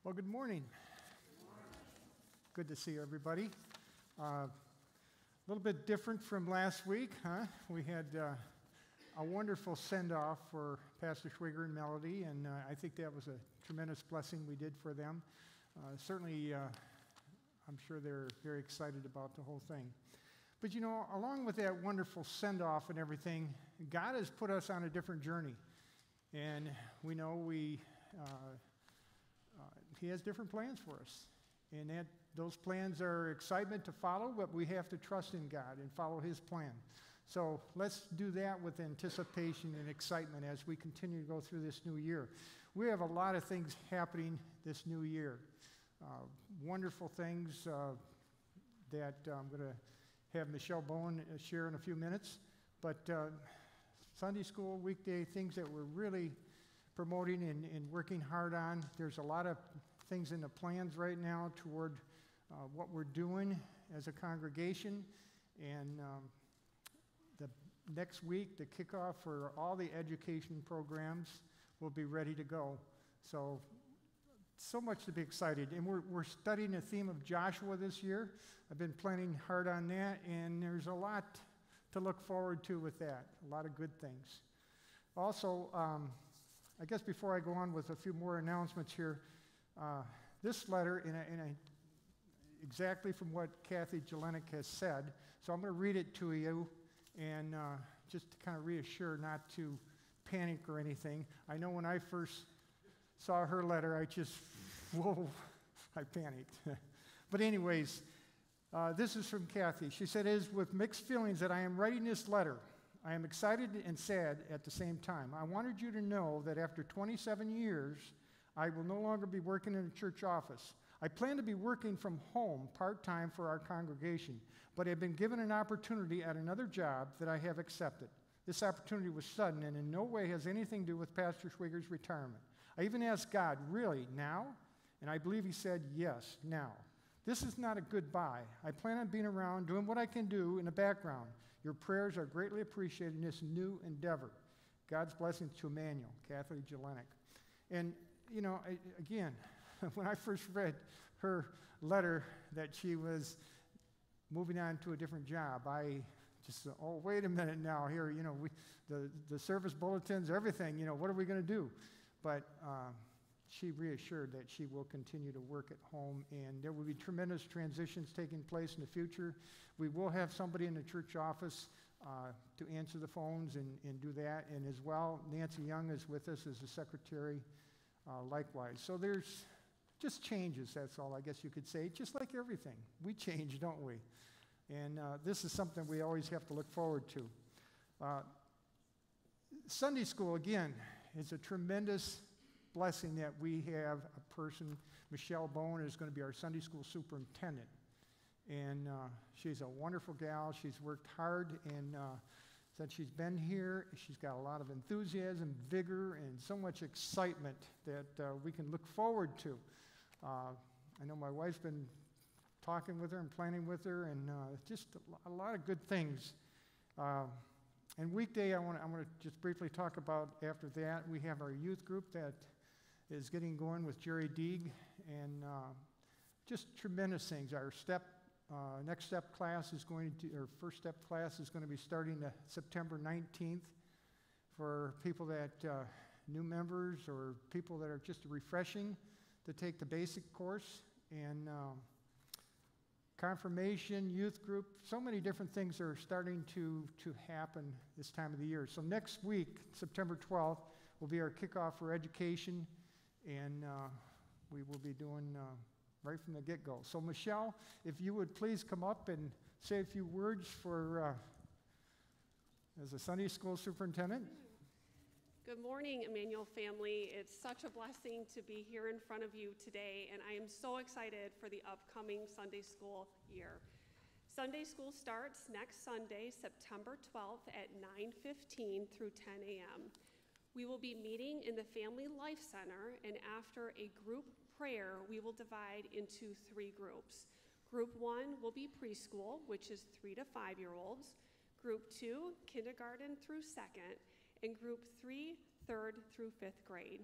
Well, good morning. Good to see everybody. A little bit different from last week, huh? We had a wonderful send-off for Pastor Schwiger and Melody, and I think that was a tremendous blessing we did for them. Certainly, I'm sure they're very excited about the whole thing. But you know, along with that wonderful send-off and everything, God has put us on a different journey. And we know He has different plans for us. And those plans are excitement to follow, but we have to trust in God and follow His plan. So let's do that with anticipation and excitement as we continue to go through this new year. We have a lot of things happening this new year. Wonderful things that I'm going to have Michelle Bowen share in a few minutes. But Sunday school, weekday, things that we're really promoting and working hard on. There's a lot of things in the plans right now toward what we're doing as a congregation. And the next week, the kickoff for all the education programs will be ready to go. So much to be excited. And we're studying the theme of Joshua this year. I've been planning hard on that, and there's a lot to look forward to with that, a lot of good things. Also, I guess before I go on with a few more announcements here, this letter, exactly from what Kathy Jelenic has said, so I'm going to read it to you, and just to kind of reassure not to panic or anything. I know when I first saw her letter, I panicked. But anyways, this is from Kathy. She said, "It is with mixed feelings that I am writing this letter. I am excited and sad at the same time. I wanted you to know that after 27 years, I will no longer be working in a church office. I plan to be working from home part-time for our congregation, but I've been given an opportunity at another job that I have accepted. This opportunity was sudden and in no way has anything to do with Pastor Schwiger's retirement. I even asked God, really, now? And I believe He said, yes, now. This is not a goodbye. I plan on being around, doing what I can do in the background. Your prayers are greatly appreciated in this new endeavor. God's blessings to Emmanuel," Kathy Jelenic. And, you know, again, when I first read her letter that she was moving on to a different job, I just said, oh, wait a minute now here, you know, the service bulletins, everything, you know, what are we going to do? But she reassured that she will continue to work at home, and there will be tremendous transitions taking place in the future. We will have somebody in the church office to answer the phones and do that, and as well, Nancy Young is with us as the secretary likewise. So there's just changes, that's all I guess you could say, just like everything. We change, don't we? And this is something we always have to look forward to. Sunday school, again, is a tremendous blessing that we have a person. Michelle Bowen is going to be our Sunday school superintendent. And she's a wonderful gal. She's worked hard, and since she's been here, she's got a lot of enthusiasm, vigor, and so much excitement that we can look forward to. I know my wife's been talking with her and planning with her, and just a lot of good things. And weekday, I want to just briefly talk about after that. We have our youth group that is getting going with Jerry Deeg, and just tremendous things. Our next step class is first step class is going to be starting September 19th for people that, new members or people that are just refreshing to take the basic course, and confirmation, youth group, so many different things are starting to happen this time of the year. So next week, September 12th, will be our kickoff for education, and we will be doing right from the get-go. So Michelle, if you would please come up and say a few words for as a Sunday school superintendent. Good morning, Emmanuel family. It's such a blessing to be here in front of you today, and I am so excited for the upcoming Sunday school year. Sunday school starts next Sunday, September 12th at 9:15 through 10 a.m. We will be meeting in the Family Life Center, and after a group prayer, we will divide into 3 groups. Group 1 will be preschool, which is 3 to 5-year-olds. Group 2, kindergarten through 2nd, and Group 3, 3rd through 5th grade.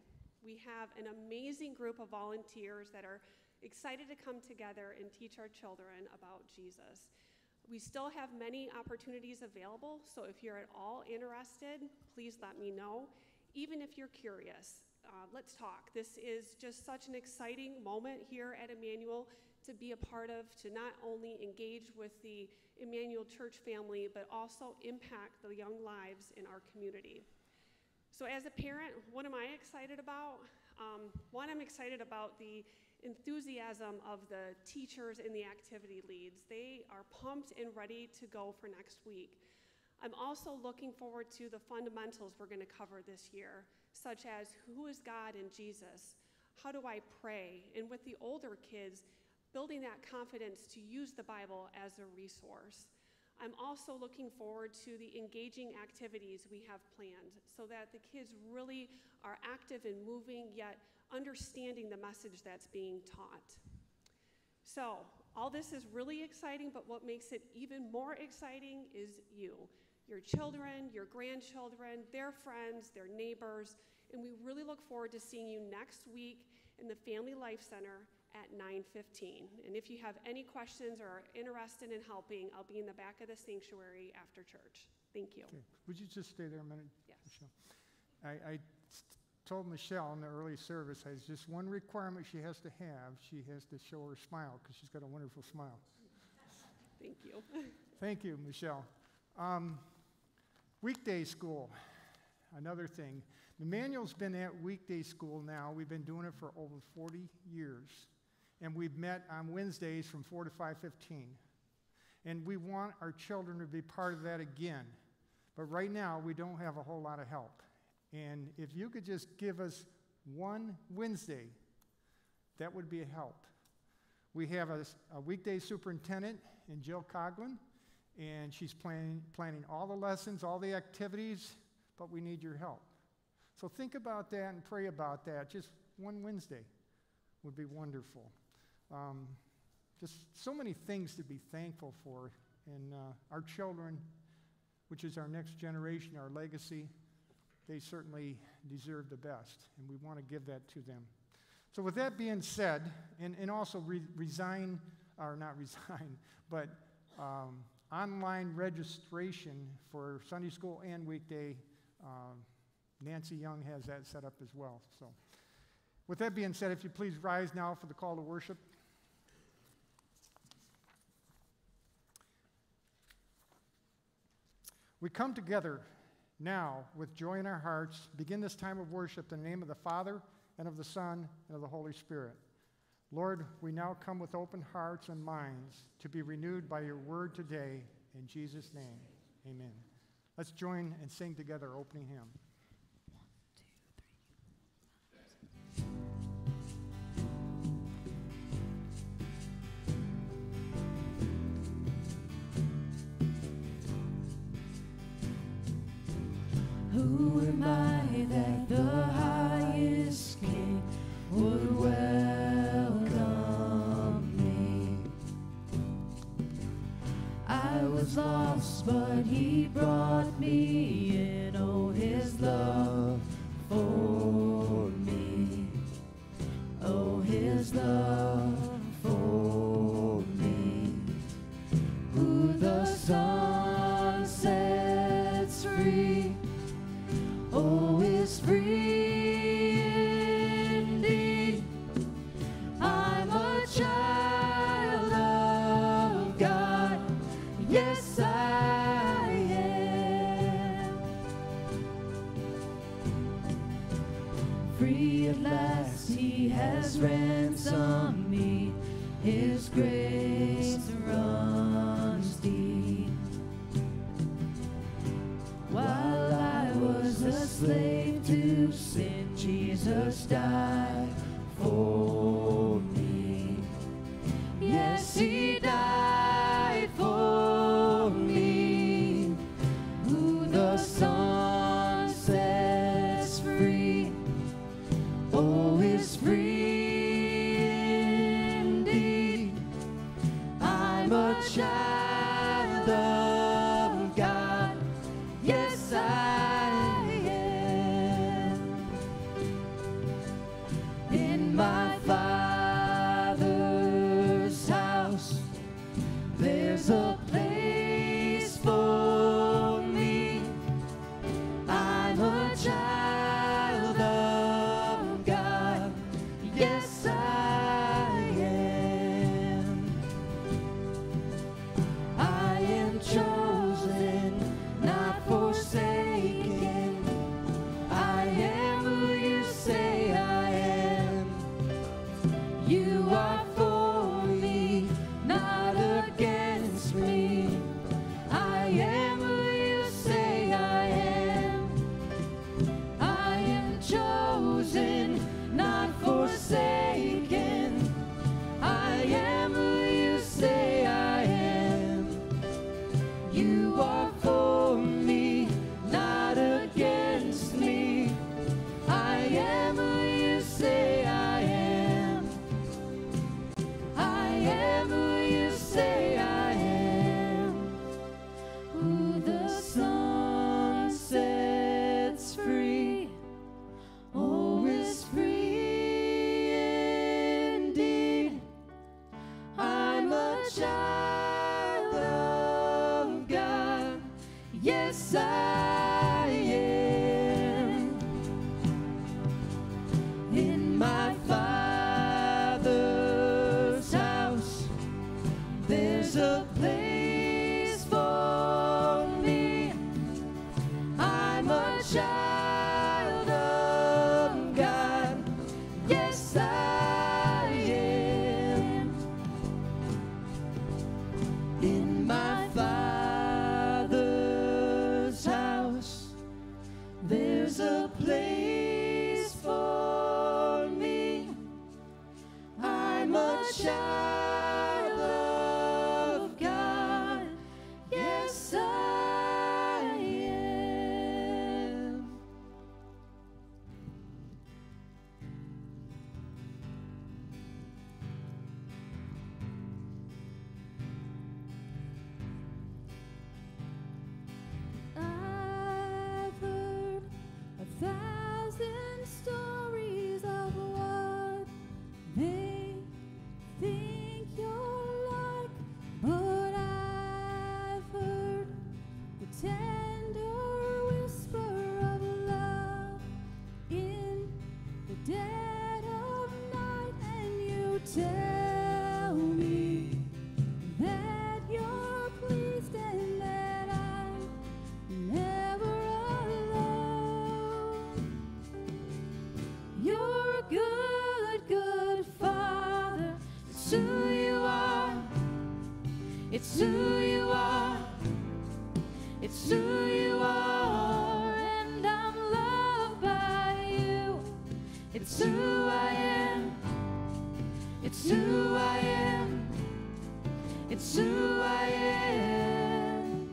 We have an amazing group of volunteers that are excited to come together and teach our children about Jesus. We still have many opportunities available, so if you're at all interested, please let me know. Even if you're curious, let's talk. This is just such an exciting moment here at Emmanuel to be a part of, to not only engage with the Emmanuel Church family, but also impact the young lives in our community. So as a parent, what am I excited about? One, I'm excited about the enthusiasm of the teachers and the activity leads. They are pumped and ready to go for next week. I'm also looking forward to the fundamentals we're going to cover this year, such as who is God and Jesus? How do I pray? And with the older kids, building that confidence to use the Bible as a resource. I'm also looking forward to the engaging activities we have planned so that the kids really are active and moving, yet understanding the message that's being taught. So, all this is really exciting, but what makes it even more exciting is you, your children, your grandchildren, their friends, their neighbors, and we really look forward to seeing you next week in the Family Life Center at 9:15. And if you have any questions or are interested in helping, I'll be in the back of the sanctuary after church. Thank you. Okay. Would you just stay there a minute, Yes. Michelle? I told Michelle in the early service, there's just one requirement she has to have. She has to show her smile because she's got a wonderful smile. Thank you. Thank you, Michelle. Weekday school, another thing. Emmanuel's been at weekday school now. We've been doing it for over 40 years. And we've met on Wednesdays from 4 to 5:15. And we want our children to be part of that again. But right now, we don't have a whole lot of help. And if you could just give us one Wednesday, that would be a help. We have a weekday superintendent in Jill Coughlin, and she's planning all the lessons, all the activities, but we need your help. So think about that and pray about that. Just one Wednesday would be wonderful. Just so many things to be thankful for. And our children, which is our next generation, our legacy, they certainly deserve the best, and we want to give that to them. So with that being said, and also online registration for Sunday school and weekday, Nancy Young has that set up as well. So with that being said, if you please rise now for the call to worship. We come together now with joy in our hearts, begin this time of worship in the name of the Father and of the Son and of the Holy Spirit. Lord, we now come with open hearts and minds to be renewed by your word today. In Jesus' name, amen. Let's join and sing together our opening hymn. Who am I that the highest King would welcome me? I was lost, but he brought me in. Oh, his love for me. Oh, his love for me. Who the Son sets free, oh, is free indeed. I'm a child of God. Yes, I am. Free at last, he has ransomed me. His grace runs deep. While I was a slave to sin, Jesus died for me. Yes, he died for me. Who the Son sets free, oh, is free indeed. I'm a child of God. Yes, I am. In my Father's house, there's a place for me. I'm a child of God. Yes, I am. I've heard 1,000 stories of what they think you're like, but I've heard the tender whisper of love in the dead of night, and you tell me that you're pleased and that I'm never alone. You're a good, good Father. It's who you are. It's who you are. It's who you are. And I'm loved by you. It's who I am. It's who I am. It's who I am.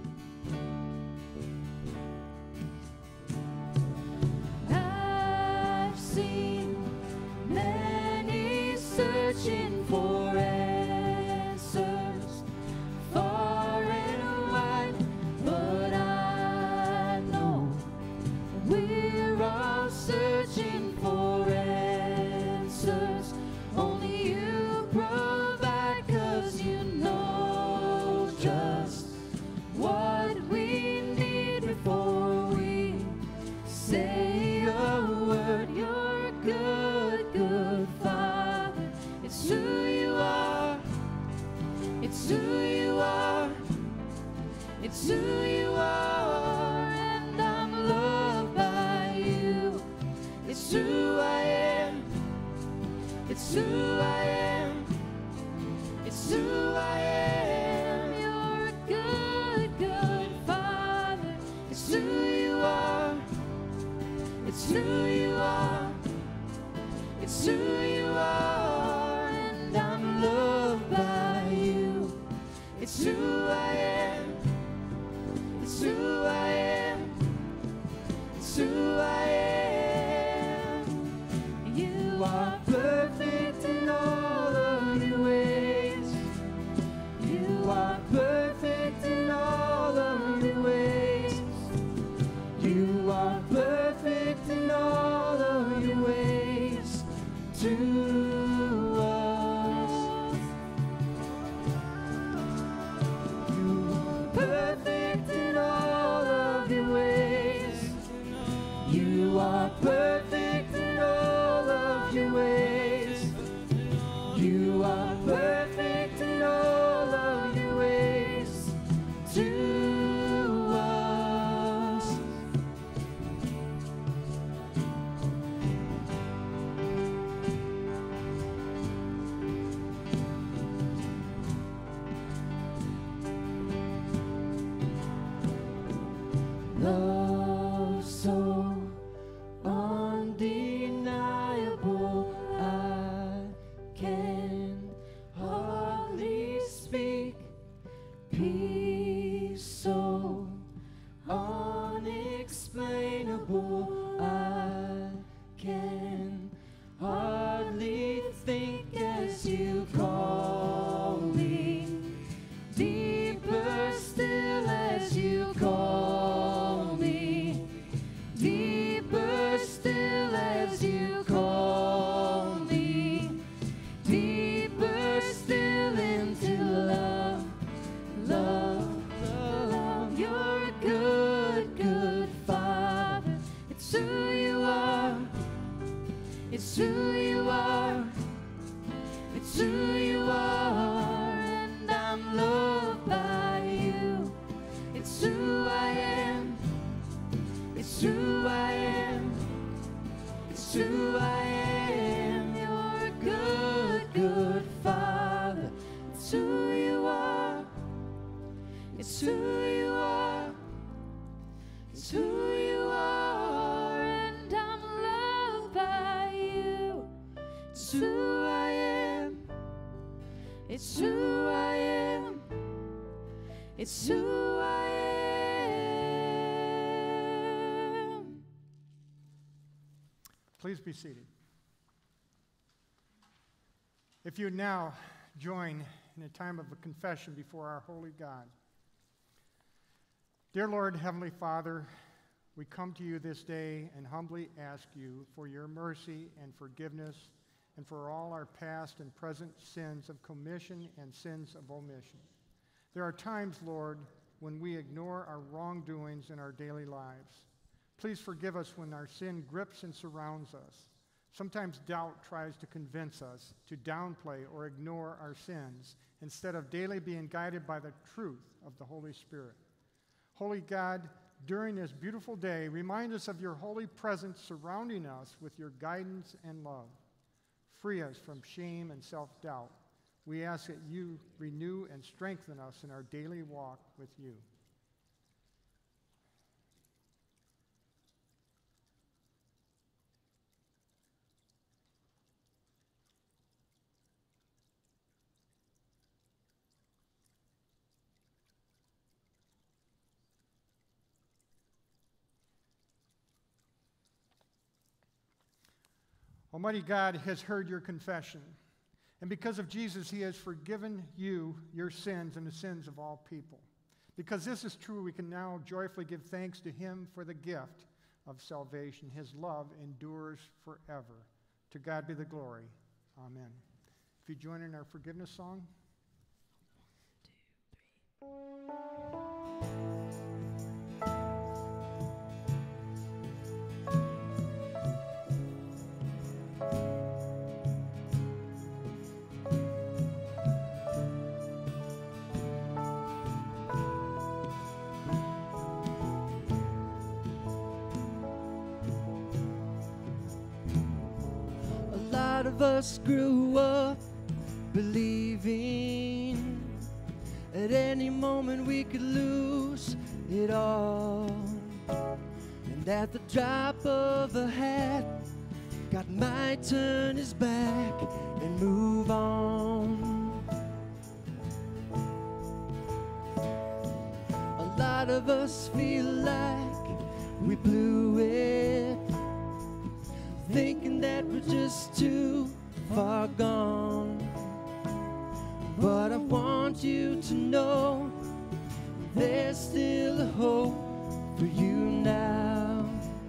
I've seen many searching for answers far and wide, but I know we're all searching for answers. Only you provide, 'cause you know just what we need before we say a word. You're a good, good Father. It's who you are. It's who you are. It's who you are. And I'm loved by you. It's who I am. It's who I am. It's who I am. You're a good, good Father. It's who you are. It's who you are. It's who you are. And I'm loved by you. It's who I am. It's who I am. It's who I am. You are perfect in all of your ways. You are perfect in all of your ways. You are perfect in all of your ways to us. You are perfect in all of your ways. You are perfect in all of your ways. You are perfect in all of your ways to us. Love so undeniable, I can hardly speak. Peace so unexplainable, I can hardly think as you call me. Deeper still as you call me. who I am. It's who I am. Please be seated. If you now join in a time of a confession before our holy God. Dear Lord, Heavenly Father, we come to you this day and humbly ask you for your mercy and forgiveness and for all our past and present sins of commission and sins of omission. There are times, Lord, when we ignore our wrongdoings in our daily lives. Please forgive us when our sin grips and surrounds us. Sometimes doubt tries to convince us to downplay or ignore our sins instead of daily being guided by the truth of the Holy Spirit. Holy God, during this beautiful day, remind us of your holy presence surrounding us with your guidance and love. Free us from shame and self-doubt. We ask that you renew and strengthen us in our daily walk with you. Almighty God has heard your confession, and because of Jesus, he has forgiven you your sins and the sins of all people. Because this is true, we can now joyfully give thanks to him for the gift of salvation. His love endures forever. To God be the glory. Amen. If you join in our forgiveness song. 1, 2, 3. Of us grew up believing at any moment we could lose it all, and at the drop of a hat God might turn his back and move on. A lot of us feel like we blew it, thinking that we're just too far gone. But I want you to know there's still a hope for you now.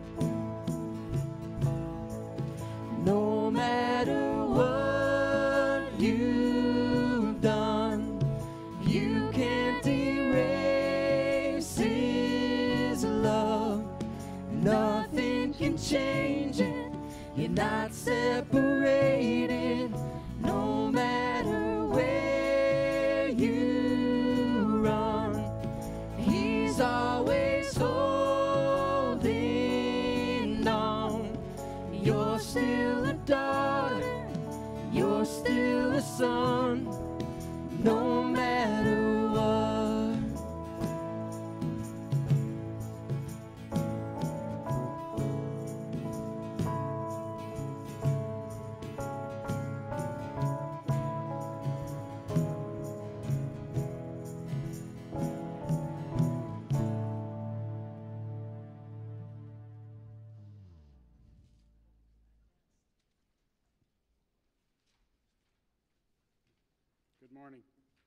No matter what you've done, you can't erase his love. Nothing can change it. You're not separated, no matter where you run. He's always holding on. You're still a daughter, you're still a son, no matter what. Good morning.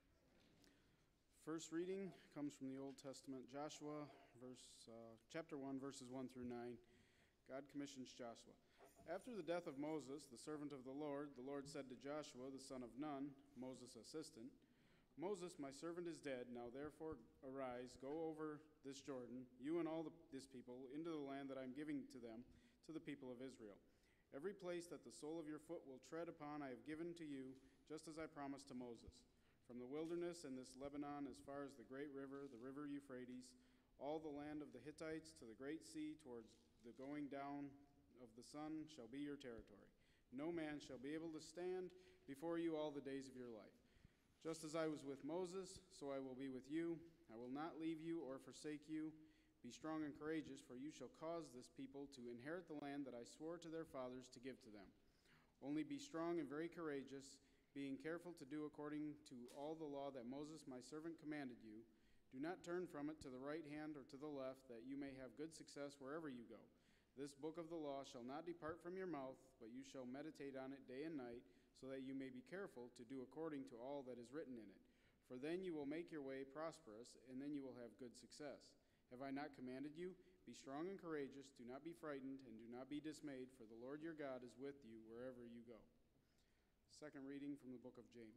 First reading comes from the Old Testament, Joshua, chapter 1, verses 1 through 9. God commissions Joshua. After the death of Moses, the servant of the Lord said to Joshua, the son of Nun, Moses' assistant, Moses, my servant, is dead. Now therefore arise, go over this Jordan, you and all this people, into the land that I am giving to them, to the people of Israel. Every place that the sole of your foot will tread upon I have given to you, just as I promised to Moses. From the wilderness and this Lebanon as far as the great river, the river Euphrates, all the land of the Hittites to the great sea towards the going down of the sun shall be your territory. No man shall be able to stand before you all the days of your life. Just as I was with Moses, so I will be with you. I will not leave you or forsake you. Be strong and courageous, for you shall cause this people to inherit the land that I swore to their fathers to give to them. Only be strong and very courageous. being careful to do according to all the law that Moses my servant commanded you. Do not turn from it to the right hand or to the left, that you may have good success wherever you go. This book of the law shall not depart from your mouth, but you shall meditate on it day and night, so that you may be careful to do according to all that is written in it. For then you will make your way prosperous, and then you will have good success. Have I not commanded you? Be strong and courageous, do not be frightened, and do not be dismayed, for the Lord your God is with you wherever you go. Second reading from the book of James.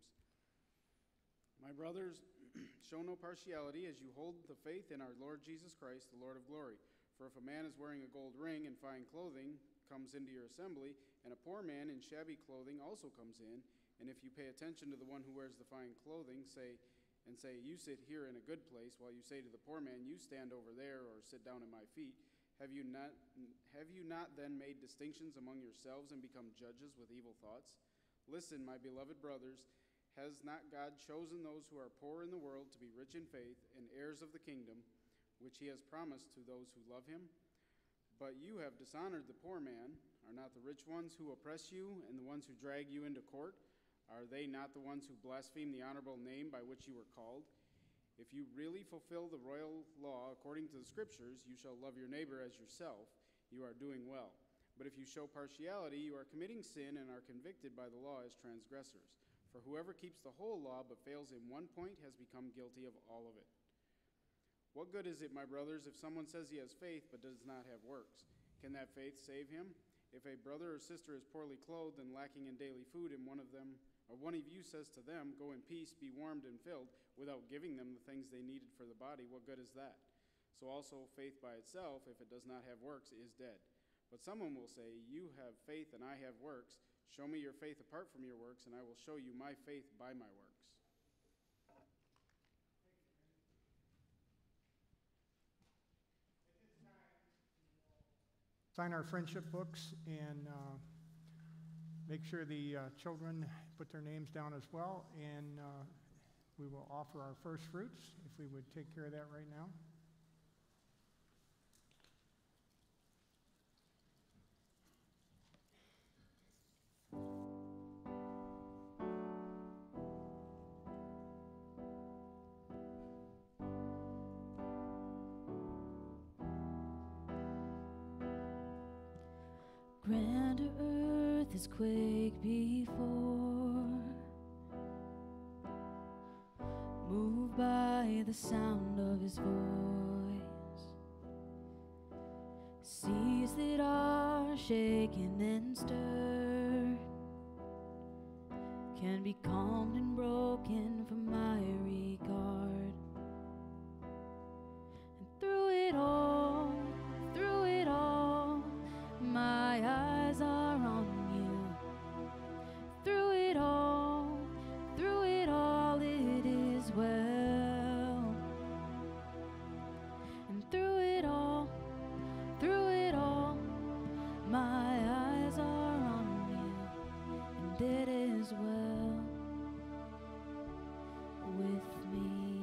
My brothers, show no partiality as you hold the faith in our Lord Jesus Christ, the Lord of glory. For if a man is wearing a gold ring and fine clothing comes into your assembly, and a poor man in shabby clothing also comes in, and if you pay attention to the one who wears the fine clothing, say, you sit here in a good place, while you say to the poor man, you stand over there, or sit down at my feet, have you not then made distinctions among yourselves and become judges with evil thoughts? Listen, my beloved brothers, has not God chosen those who are poor in the world to be rich in faith and heirs of the kingdom, which he has promised to those who love him? But you have dishonored the poor man. Are not the rich ones who oppress you and the ones who drag you into court? Are they not the ones who blaspheme the honorable name by which you were called? If you really fulfill the royal law according to the Scriptures, you shall love your neighbor as yourself, you are doing well. But if you show partiality, you are committing sin and are convicted by the law as transgressors. For whoever keeps the whole law but fails in one point has become guilty of all of it. What good is it, my brothers, if someone says he has faith but does not have works? Can that faith save him? If a brother or sister is poorly clothed and lacking in daily food, and one of you says to them, go in peace, be warmed and filled, without giving them the things they needed for the body, what good is that? So also faith by itself, if it does not have works, is dead. But someone will say, you have faith and I have works. Show me your faith apart from your works, and I will show you my faith by my works. Sign our friendship books and make sure the children put their names down as well. And we will offer our first fruits, if we would take care of that right now. Grander earth has quaked before, moved by the sound of his voice. Seas that are shaken and stirred can be calmed and broken from my regard. And through it all, my eyes are on you. Through it all, it is well. And through it all, my eyes are on you, and it is well with me.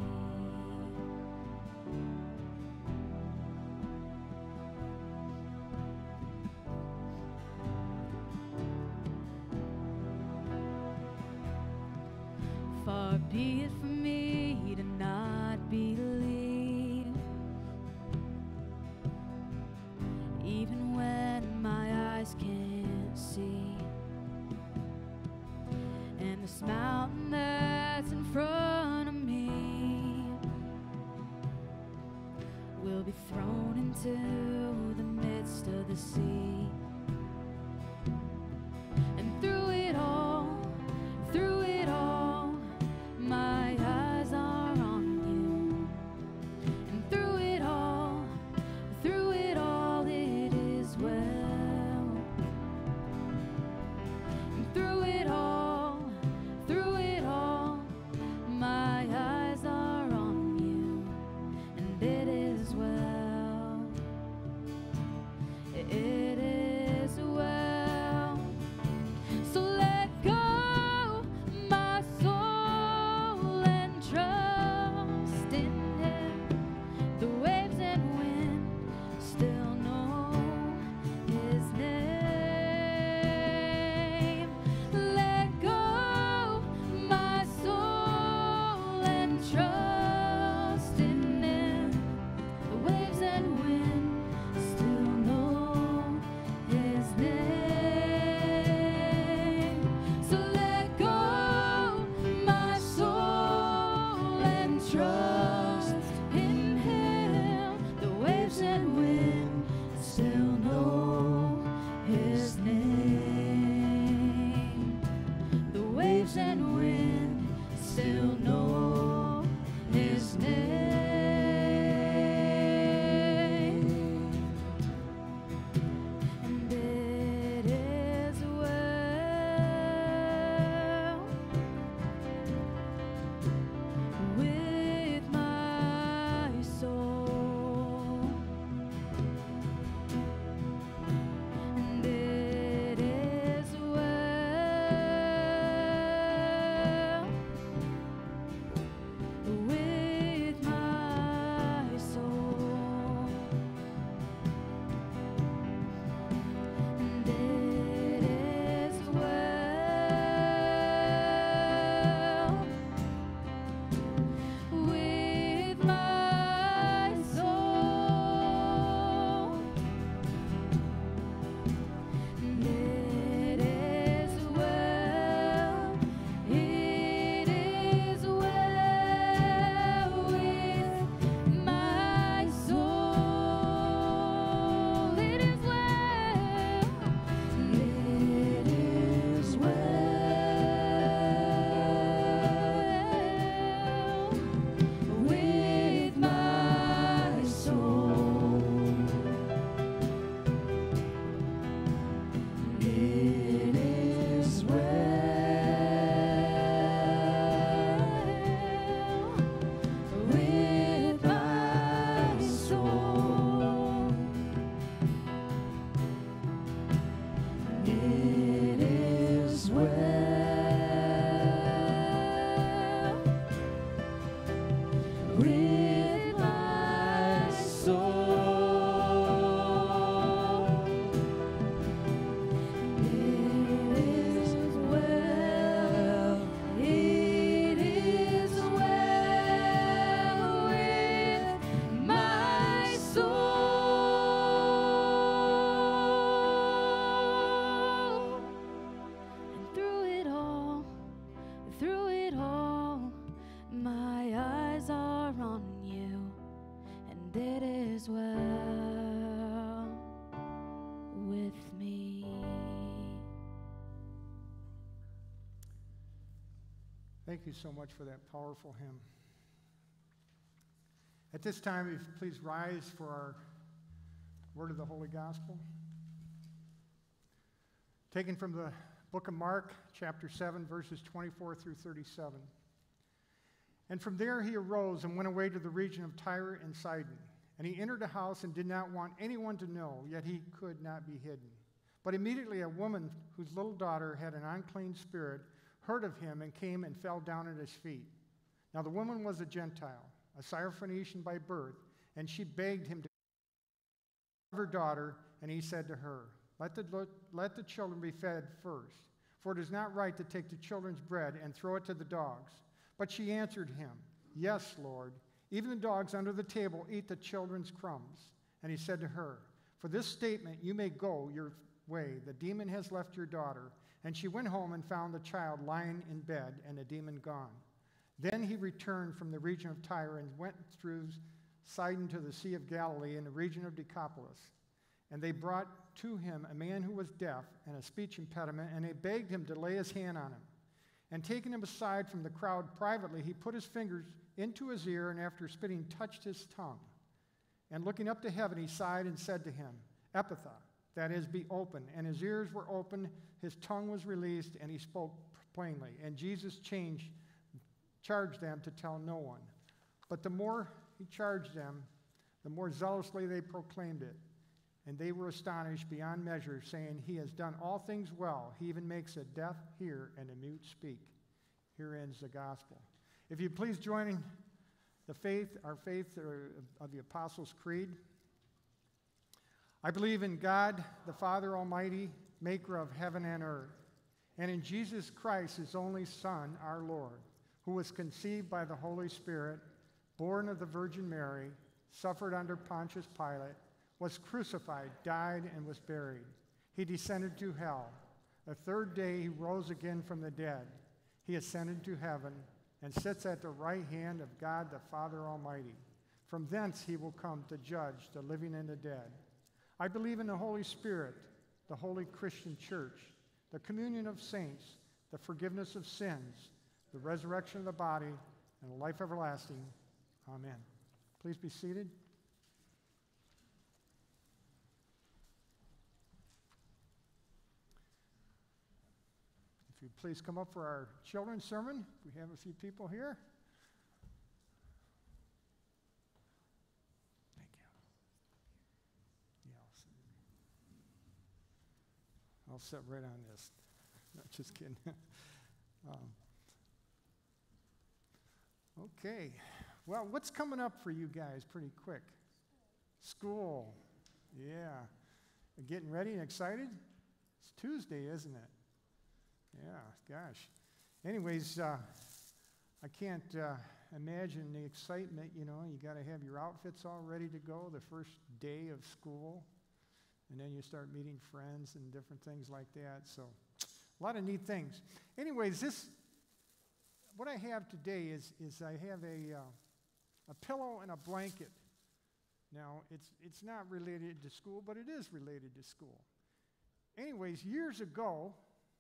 Far be it from me to not believe, even when my eyes can't see. And this mountain that's in front of me will be thrown into the midst of the sea. And through it all, my eyes you so much for that powerful hymn. At this time, if you please rise for our word of the Holy Gospel. Taken from the book of Mark, chapter 7, verses 24 through 37. And from there he arose and went away to the region of Tyre and Sidon. And he entered a house and did not want anyone to know, yet he could not be hidden. But immediately a woman whose little daughter had an unclean spirit heard of him and came and fell down at his feet. Now the woman was a Gentile, a Syrophoenician by birth, and she begged him to her daughter, and he said to her, let the children be fed first, for it is not right to take the children's bread and throw it to the dogs. But she answered him, Yes, Lord, even the dogs under the table eat the children's crumbs. And he said to her, For this statement you may go your way. The demon has left your daughter. And she went home and found the child lying in bed and the demon gone. Then he returned from the region of Tyre and went through Sidon to the Sea of Galilee in the region of Decapolis. And they brought to him a man who was deaf and a speech impediment, and they begged him to lay his hand on him. And taking him aside from the crowd privately, he put his fingers into his ear, and after spitting, touched his tongue. And looking up to heaven, he sighed and said to him, Ephphatha, that is, be open. And his ears were opened, his tongue was released, and he spoke plainly. And Jesus charged them to tell no one. But the more he charged them, the more zealously they proclaimed it. And they were astonished beyond measure, saying, He has done all things well. He even makes a deaf hear and a mute speak. Here ends the gospel. If you please join in our faith of the Apostles' Creed. I believe in God, the Father Almighty, maker of heaven and earth, and in Jesus Christ, his only Son, our Lord, who was conceived by the Holy Spirit, born of the Virgin Mary, suffered under Pontius Pilate, was crucified, died, and was buried. He descended to hell. The third day he rose again from the dead. He ascended to heaven and sits at the right hand of God the Father Almighty. From thence he will come to judge the living and the dead. I believe in the Holy Spirit, the holy Christian church, the communion of saints, the forgiveness of sins, the resurrection of the body, and the life everlasting. Amen. Please be seated. If you please come up for our children's sermon. We have a few people here. Thank you. Yeah, I'll sit right on this. No, just kidding. Okay. Well, what's coming up for you guys pretty quick? School. Yeah. Getting ready and excited? It's Tuesday, isn't it? Yeah, gosh. Anyways, I can't imagine the excitement, you got to have your outfits all ready to go the first day of school, and then you start meeting friends and different things like that. So, a lot of neat things. Anyways, what I have today is I have a pillow and a blanket. Now, it's not related to school, but it is related to school. Anyways, years ago,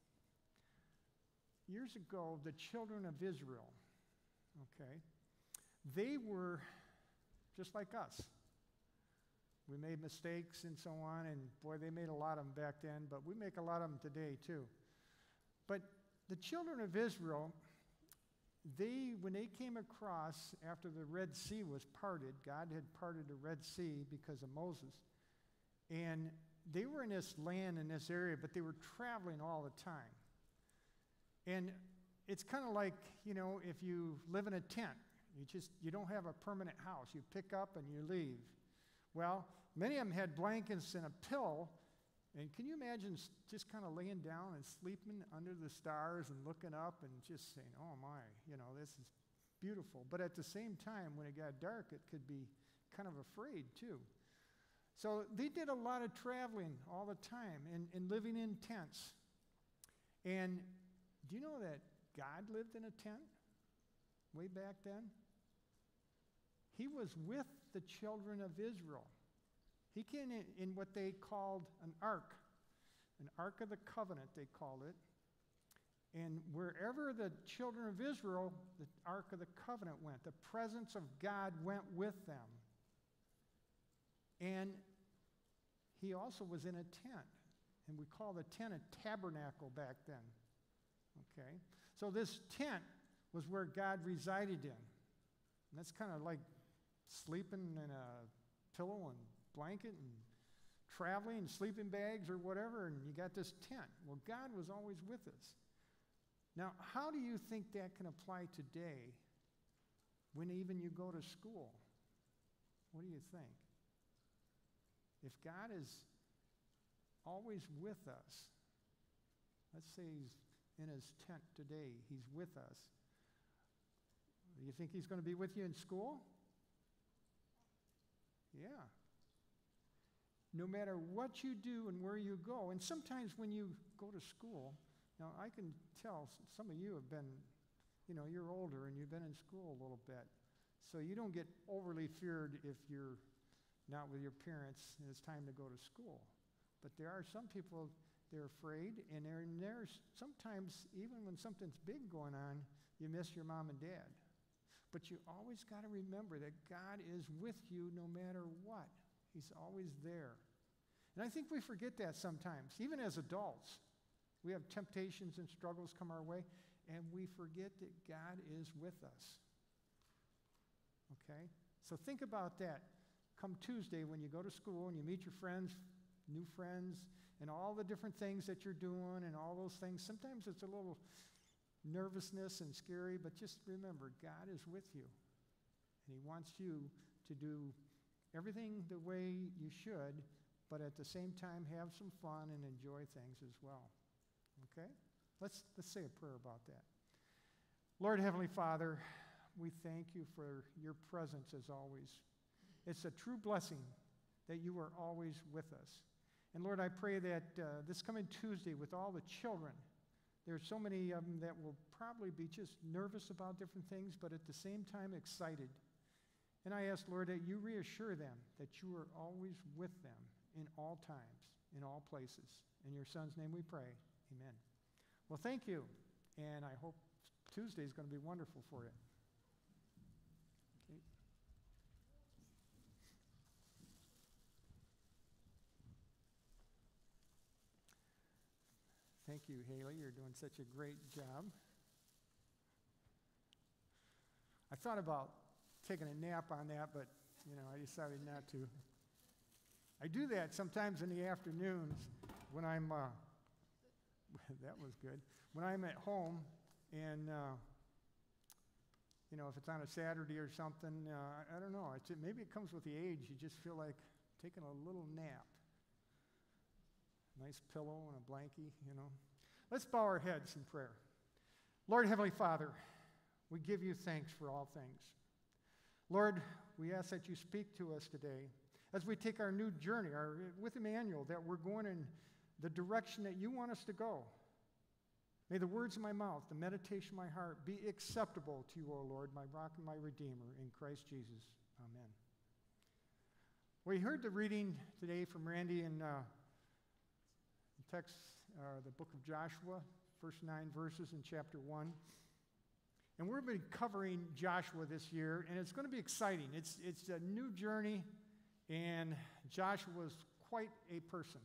the children of Israel, okay, they were just like us. We made mistakes and so on, and boy, they made a lot of them back then, but we make a lot of them today too. But the children of Israel, when they came across, after the Red Sea was parted, God had parted the Red Sea because of Moses, and they were in this land, in this area, but they were traveling all the time. And it's kind of like, if you live in a tent, you don't have a permanent house. You pick up and you leave. Well, many of them had blankets and a pillow, and can you imagine just kind of laying down and sleeping under the stars and looking up and just saying, oh my, this is beautiful. But at the same time, when it got dark, it could be kind of afraid too. So they did a lot of traveling all the time and living in tents. And do you know that God lived in a tent way back then? He was with the children of Israel. He came in what they called an ark of the covenant, they called it. And wherever the children of Israel, the Ark of the Covenant went, the presence of God went with them. And he also was in a tent. And we call the tent a tabernacle back then. Okay? So this tent was where God resided in. And that's kind of like sleeping in a pillow and blanket and traveling and sleeping bags or whatever, and you got this tent. Well, God was always with us. Now, how do you think that can apply today when even you go to school? What do you think? If God is always with us, let's say he's in his tent today, he's with us. Do you think he's going to be with you in school? Yeah. No matter what you do and where you go, and sometimes when you go to school, now I can tell some of you have been, you're older and you've been in school a little bit. So you don't get overly feared if you're not with your parents and it's time to go to school. But there are some people, they're afraid, and there's sometimes, even when something's big going on, you miss your mom and dad. But you always got to remember that God is with you no matter what. He's always there. And I think we forget that sometimes, even as adults. We have temptations and struggles come our way, and we forget that God is with us. Okay? So think about that. Come Tuesday when you go to school and you meet your friends, new friends, and all the different things that you're doing and all those things. Sometimes it's a little nervousness and scary, but just remember, God is with you. And he wants you to do everything the way you should, but at the same time have some fun and enjoy things as well. Okay? Let's say a prayer about that. Lord Heavenly Father, we thank you for your presence as always. It's a true blessing that you are always with us. And Lord, I pray that this coming Tuesday with all the children, there's so many of them that will probably be just nervous about different things, but at the same time excited. And I ask, Lord, that you reassure them that you are always with them in all times, in all places. In your Son's name we pray. Amen. Well, thank you, and I hope Tuesday is going to be wonderful for you. Okay. Thank you, Haley. You're doing such a great job. I thought about taking a nap on that, but, I decided not to. I do that sometimes in the afternoons when I'm, that was good, when I'm at home and, if it's on a Saturday or something, I don't know, maybe it comes with the age, you just feel like taking a little nap. Nice pillow and a blankie, Let's bow our heads in prayer. Lord Heavenly Father, we give you thanks for all things. Lord, we ask that you speak to us today as we take our new journey with Emmanuel, that we're going in the direction that you want us to go. May the words of my mouth, the meditation of my heart be acceptable to you, O Lord, my rock and my redeemer, in Christ Jesus. Amen. We heard the reading today from Randy in the text, the book of Joshua, first 9 verses in chapter 1. And we're going to be covering Joshua this year, and it's going to be exciting. It's a new journey, and Joshua was quite a person.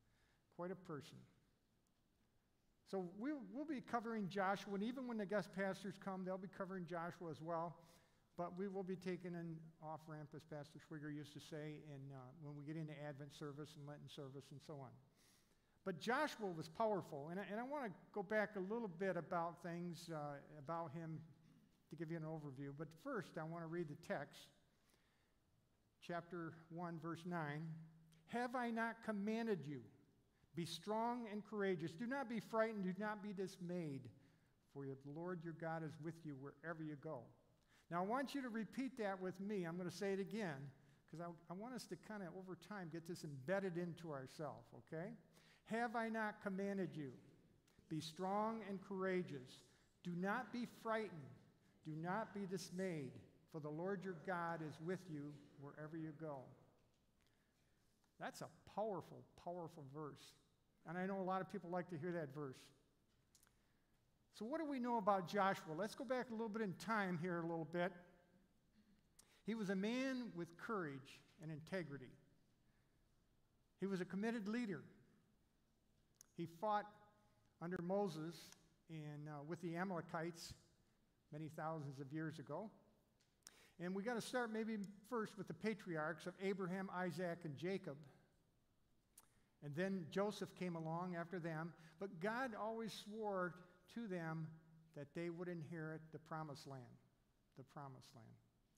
So we'll be covering Joshua, and even when the guest pastors come, they'll be covering Joshua as well. But we will be taking an off-ramp, as Pastor Schwiger used to say, when we get into Advent service and Lenten service and so on. But Joshua was powerful, and I want to go back a little bit about things about him to give you an overview. But first, I want to read the text, chapter 1, verse 9. Have I not commanded you? Be strong and courageous. Do not be frightened. Do not be dismayed, for the Lord your God is with you wherever you go. Now, I want you to repeat that with me. I'm going to say it again, because I want us to kind of, over time, get this embedded into ourselves, okay? Have I not commanded you? Be strong and courageous. Do not be frightened. Do not be dismayed, for the Lord your God is with you wherever you go. That's a powerful, powerful verse. And I know a lot of people like to hear that verse. So what do we know about Joshua? Let's go back a little bit in time here a little bit. He was a man with courage and integrity. He was a committed leader. He fought under Moses and with the Amalekites many thousands of years ago. And we got to start maybe first with the patriarchs of Abraham, Isaac, and Jacob. And then Joseph came along after them. But God always swore to them that they would inherit the promised land. The promised land.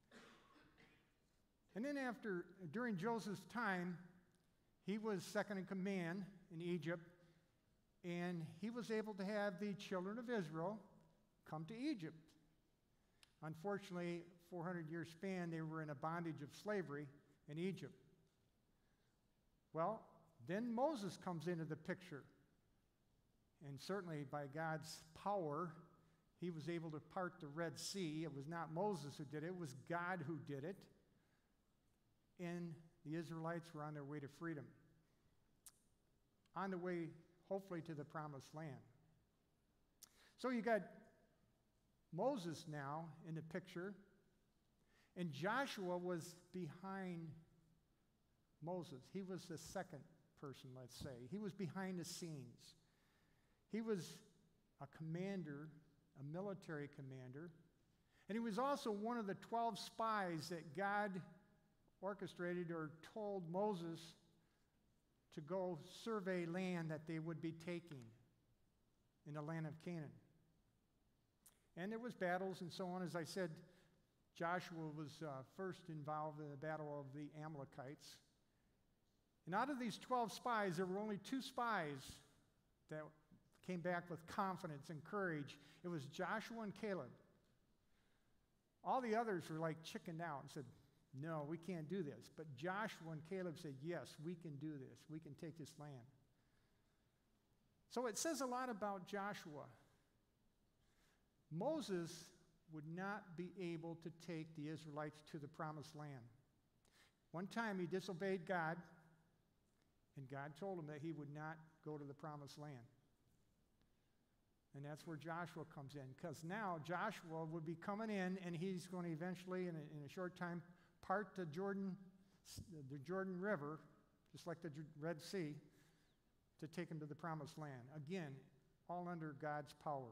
And then during Joseph's time, he was second in command in Egypt. And he was able to have the children of Israel come to Egypt. Unfortunately, 400-year span, they were in a bondage of slavery in Egypt. Well, then Moses comes into the picture. And certainly by God's power, he was able to part the Red Sea. It was not Moses who did it, it was God who did it. And the Israelites were on their way to freedom. On the way, hopefully, to the promised land. So you got Moses now in the picture, and Joshua was behind Moses. He was the second person, let's say. He was behind the scenes. He was a commander, a military commander, and he was also one of the 12 spies that God orchestrated or told Moses to go survey land that they would be taking in the land of Canaan. And there was battles and so on. As I said, Joshua was first involved in the battle of the Amalekites. And out of these 12 spies, there were only 2 spies that came back with confidence and courage. It was Joshua and Caleb. All the others were like chickened out and said, no, we can't do this. But Joshua and Caleb said, yes, we can do this. We can take this land. So it says a lot about Joshua. Moses would not be able to take the Israelites to the promised land. One time he disobeyed God, and God told him that he would not go to the promised land. And that's where Joshua comes in, because now Joshua would be coming in, and he's going to eventually, in a short time, part the Jordan River, just like the Red Sea, to take him to the promised land. Again, all under God's power.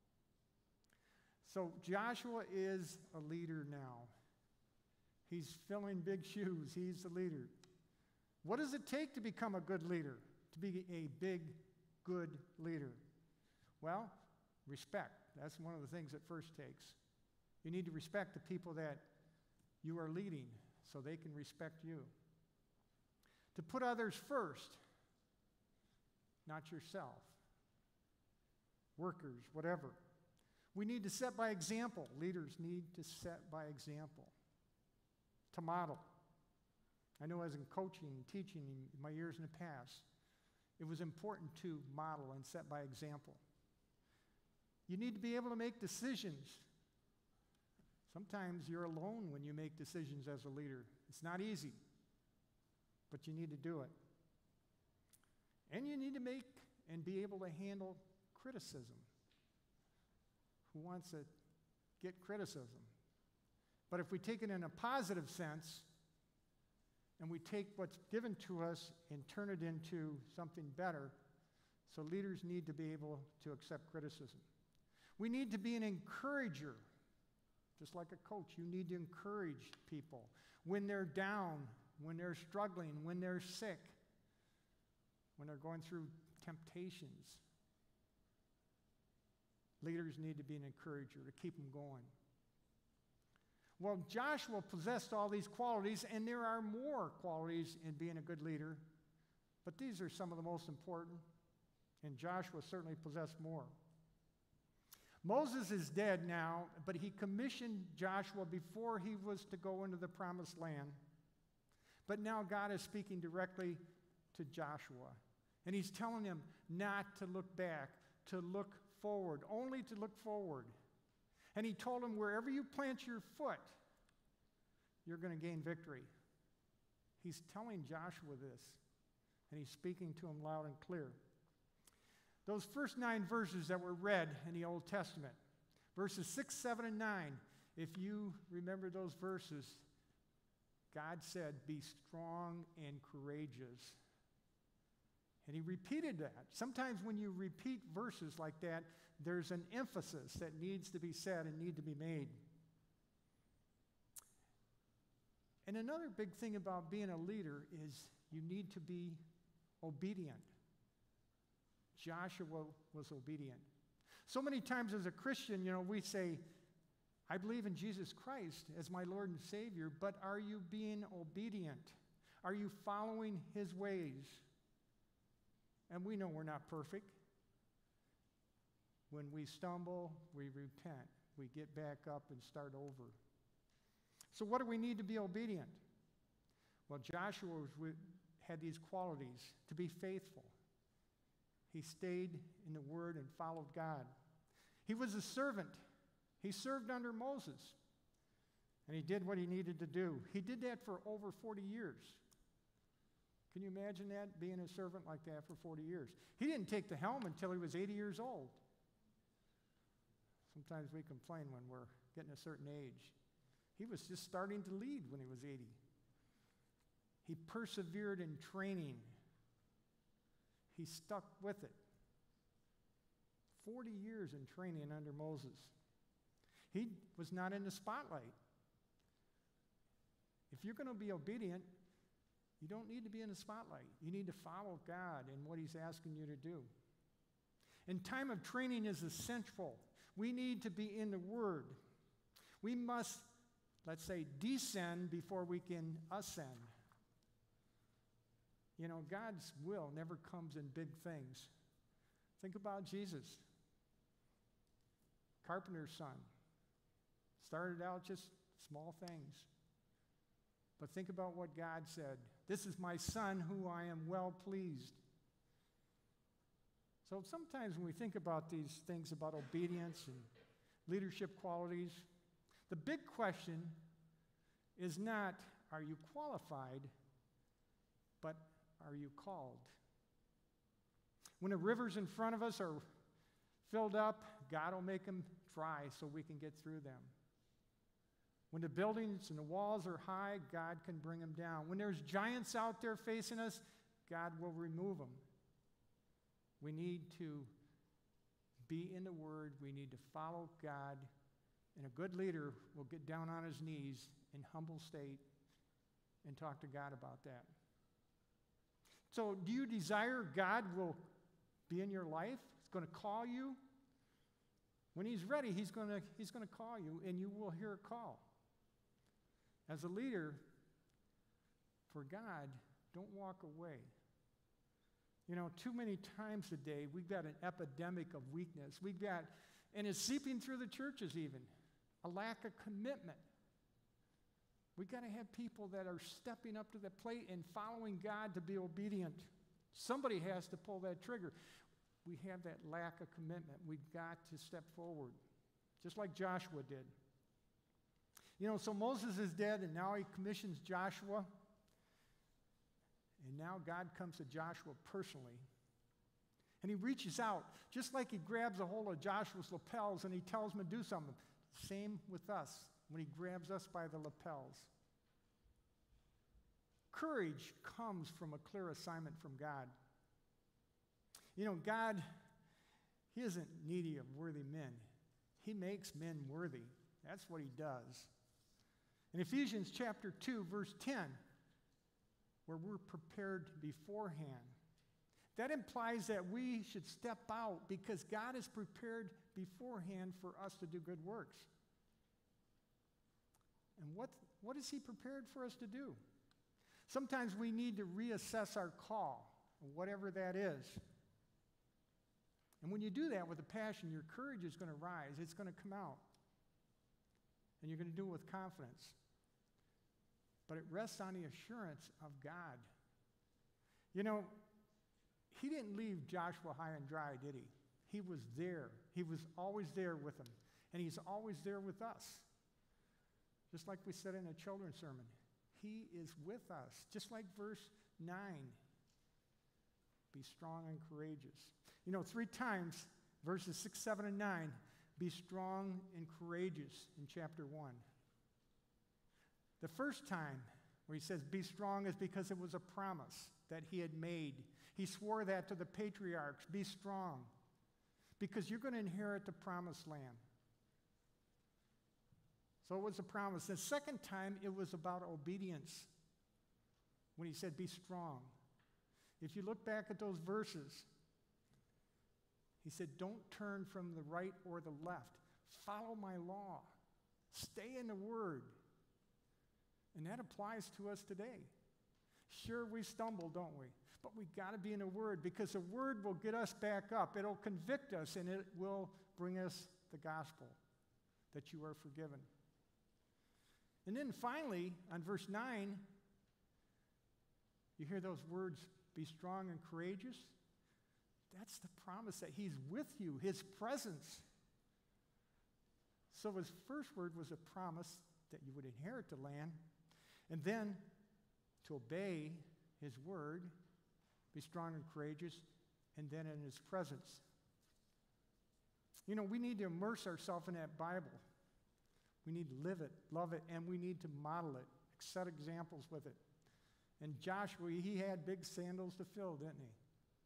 So Joshua is a leader now. He's filling big shoes. He's the leader. What does it take to become a good leader? To be a big, good leader? Well, respect. That's one of the things it first takes. You need to respect the people that you are leading so they can respect you. To put others first, not yourself. Workers, whatever. We need to set by example. Leaders need to set by example. To model. I know as in coaching and teaching in my years in the past, it was important to model and set by example. You need to be able to make decisions. Sometimes you're alone when you make decisions as a leader. It's not easy, but you need to do it. And you need to make and be able to handle criticism. Who wants to get criticism? But if we take it in a positive sense, and we take what's given to us and turn it into something better, so leaders need to be able to accept criticism. We need to be an encourager. Just like a coach, you need to encourage people when they're down, when they're struggling, when they're sick, when they're going through temptations. Leaders need to be an encourager to keep them going. Well, Joshua possessed all these qualities, and there are more qualities in being a good leader, but these are some of the most important, and Joshua certainly possessed more. Moses is dead now, but he commissioned Joshua before he was to go into the promised land. But now God is speaking directly to Joshua, and he's telling him not to look back, to look forward, only to look forward. And he told him, wherever you plant your foot, you're going to gain victory. He's telling Joshua this, and he's speaking to him loud and clear. Those first 9 verses that were read in the Old Testament, verses 6, 7, and 9, if you remember those verses, God said, be strong and courageous. And he repeated that. Sometimes when you repeat verses like that, there's an emphasis that needs to be said and need to be made. And another big thing about being a leader is you need to be obedient. Joshua was obedient. So many times as a Christian, we say, I believe in Jesus Christ as my Lord and Savior, but are you being obedient? Are you following his ways? And we know we're not perfect. When we stumble, we repent. We get back up and start over. So what do we need to be obedient? Well, Joshua had these qualities: to be faithful. He stayed in the Word and followed God. He was a servant. He served under Moses. And he did what he needed to do. He did that for over 40 years. Can you imagine that, being a servant like that for 40 years? He didn't take the helm until he was 80 years old. Sometimes we complain when we're getting a certain age. He was just starting to lead when he was 80. He persevered in training. He stuck with it. 40 years in training under Moses. He was not in the spotlight. If you're going to be obedient, you don't need to be in the spotlight. You need to follow God in what he's asking you to do. And time of training is essential. We need to be in the Word. We must, let's say, descend before we can ascend. God's will never comes in big things. Think about Jesus, carpenter's son. Started out just small things. But think about what God said. This is my son who I am well pleased. So sometimes when we think about these things about obedience and leadership qualities, the big question is not, are you qualified, but are you called? When the rivers in front of us are filled up, God will make them dry so we can get through them. When the buildings and the walls are high, God can bring them down. When there's giants out there facing us, God will remove them. We need to be in the Word. We need to follow God. And a good leader will get down on his knees in humble state and talk to God about that. So do you desire God will be in your life? He's going to call you. When he's ready, he's going to call you, and you will hear a call. As a leader for God, don't walk away. Too many times today, we've got an epidemic of weakness. And it's seeping through the churches even, a lack of commitment. We've got to have people that are stepping up to the plate and following God to be obedient. Somebody has to pull that trigger. We have that lack of commitment. We've got to step forward, just like Joshua did. So Moses is dead, and now he commissions Joshua. And now God comes to Joshua personally. And he reaches out, just like he grabs a hold of Joshua's lapels and he tells him to do something. Same with us, when he grabs us by the lapels. Courage comes from a clear assignment from God. God, he isn't needy of worthy men. He makes men worthy. That's what he does. In Ephesians chapter 2, verse 10, where we're prepared beforehand, that implies that we should step out because God is prepared beforehand for us to do good works. And what is he prepared for us to do? Sometimes we need to reassess our call, whatever that is. And when you do that with a passion, your courage is going to rise. It's going to come out. And you're going to do it with confidence. But it rests on the assurance of God. He didn't leave Joshua high and dry, did he? He was there. He was always there with him. And he's always there with us. Just like we said in a children's sermon, he is with us. Just like verse 9. Be strong and courageous. You know, 3 times, verses 6, 7, and 9, be strong and courageous in chapter 1. The first time where he says be strong is because it was a promise that he had made. He swore that to the patriarchs. Be strong, because you're going to inherit the promised land. So it was a promise. The second time, it was about obedience when he said be strong. If you look back at those verses, he said, don't turn from the right or the left. Follow my law. Stay in the Word. And that applies to us today. Sure, we stumble, don't we? But we got to be in the Word, because the Word will get us back up. It'll convict us, and it will bring us the gospel that you are forgiven. And then finally, on verse 9, you hear those words, be strong and courageous. That's the promise that he's with you, his presence. So his first word was a promise that you would inherit the land, and then to obey his word, be strong and courageous, and then in his presence. You know, we need to immerse ourselves in that Bible. We need to live it, love it, and we need to model it, set examples with it. And Joshua, he had big sandals to fill, didn't he?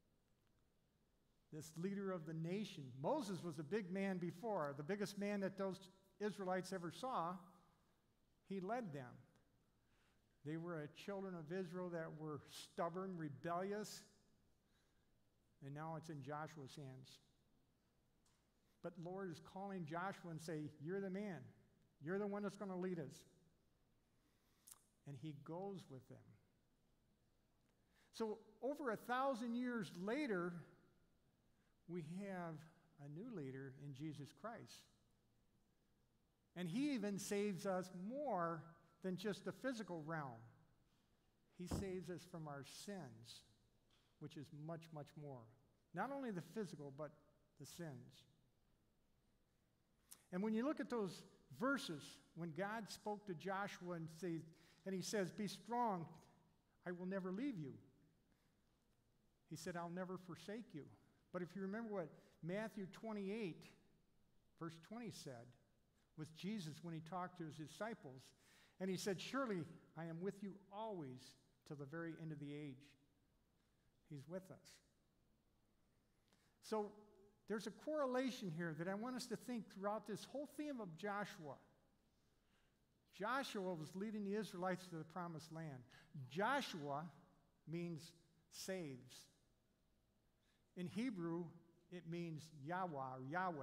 This leader of the nation. Moses was a big man before, the biggest man that those Israelites ever saw. He led them. They were children of Israel that were stubborn, rebellious, and now it's in Joshua's hands. But the Lord is calling Joshua and say, you're the man. You're the one that's going to lead us. And he goes with them. So over 1,000 years later, we have a new leader in Jesus Christ. And he even saves us more than just the physical realm. He saves us from our sins, which is much, much more. Not only the physical, but the sins. And when you look at those verses, when God spoke to Joshua and he says, be strong, I will never leave you. He said, I'll never forsake you. But if you remember what Matthew 28, verse 20 said, with Jesus when he talked to his disciples, and he said, surely I am with you always till the very end of the age. He's with us. So there's a correlation here that I want us to think throughout this whole theme of Joshua. Joshua was leading the Israelites to the promised land. Joshua means saves. In Hebrew, it means Yahweh or Yahweh.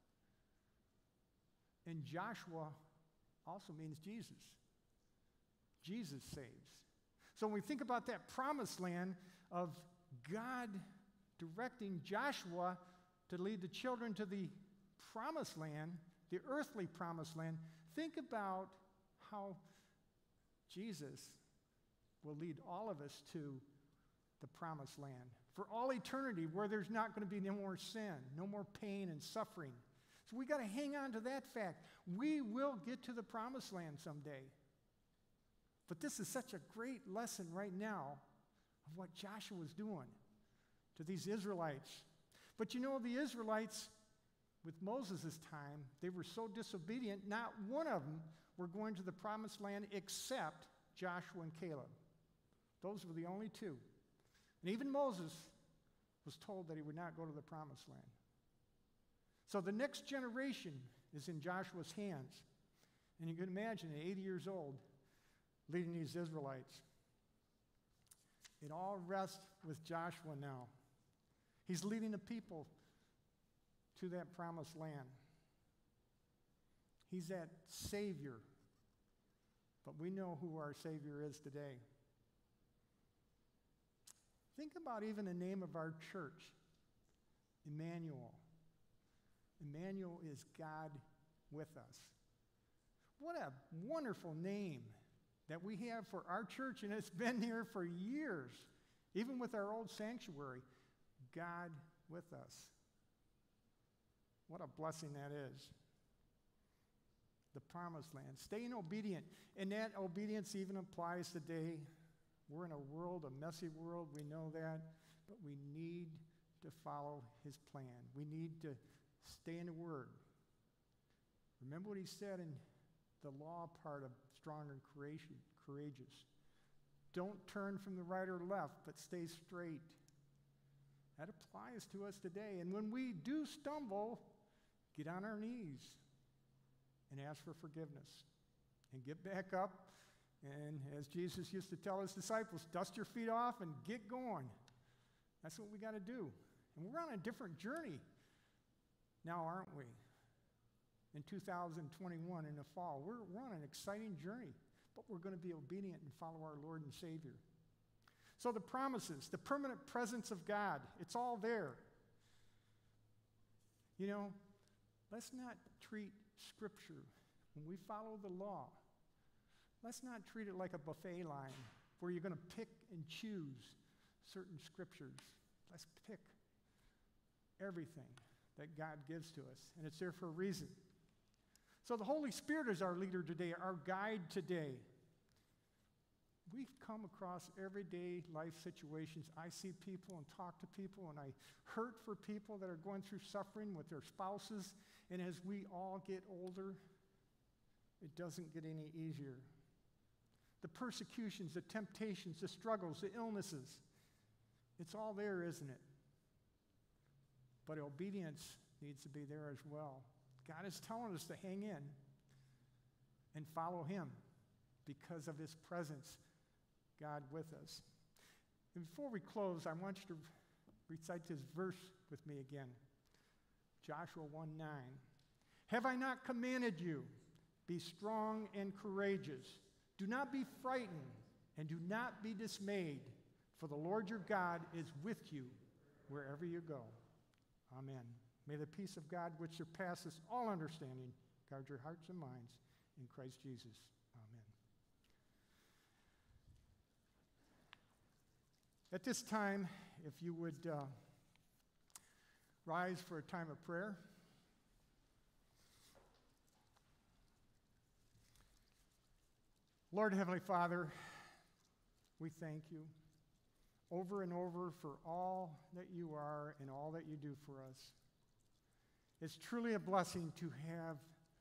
And Joshua also means Jesus. Jesus saves. So when we think about that promised land of God directing Joshua to lead the children to the promised land, the earthly promised land, think about how Jesus will lead all of us to the promised land for all eternity, where there's not going to be no more sin, no more pain and suffering. So we got to hang on to that fact. We will get to the promised land someday. But this is such a great lesson right now of what Joshua was doing to these Israelites. But you know, the Israelites, with Moses' time, they were so disobedient, not one of them were going to the promised land except Joshua and Caleb. Those were the only two. And even Moses was told that he would not go to the promised land. So the next generation is in Joshua's hands. And you can imagine, at 80 years old, leading these Israelites. It all rests with Joshua now. He's leading the people to that promised land. He's that Savior. But we know who our Savior is today. Think about even the name of our church, Emmanuel. Emmanuel is God with us. What a wonderful name that we have for our church, and it's been here for years, even with our old sanctuary. God with us. What a blessing that is. The promised land. Staying obedient. And that obedience even applies today. We're in a world, a messy world, we know that. but we need to follow his plan. We need to stay in the Word. Remember what he said in the law part of strong and courageous. Don't turn from the right or left, but stay straight. That applies to us today. And when we do stumble, get on our knees and ask for forgiveness. And get back up. And as Jesus used to tell his disciples, dust your feet off and get going. That's what we got to do. And we're on a different journey now, aren't we? In 2021, in the fall, we're on an exciting journey, but we're going to be obedient and follow our Lord and Savior. So the promises, the permanent presence of God, it's all there. You know, let's not treat Scripture, when we follow the law, let's not treat it like a buffet line where you're going to pick and choose certain Scriptures. Let's pick everything that God gives to us, and it's there for a reason. So the Holy Spirit is our leader today, our guide today. We've come across everyday life situations. I see people and talk to people, and I hurt for people that are going through suffering with their spouses. And as we all get older, it doesn't get any easier. The persecutions, the temptations, the struggles, the illnesses, it's all there, isn't it? But obedience needs to be there as well. God is telling us to hang in and follow him because of his presence, God with us. And before we close, I want you to recite this verse with me again. Joshua 1:9. Have I not commanded you? Be strong and courageous. Do not be frightened and do not be dismayed, for the Lord your God is with you wherever you go. Amen. May the peace of God, which surpasses all understanding, guard your hearts and minds in Christ Jesus. Amen. At this time, if you would rise for a time of prayer. Lord Heavenly Father, we thank you over and over for all that you are and all that you do for us. It's truly a blessing to have